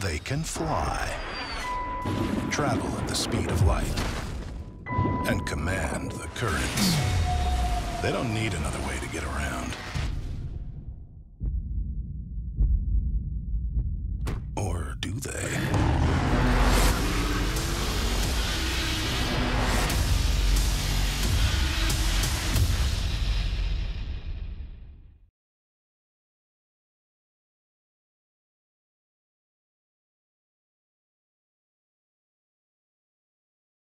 They can fly, travel at the speed of light, and command the currents. They don't need another way to get around. Or do they?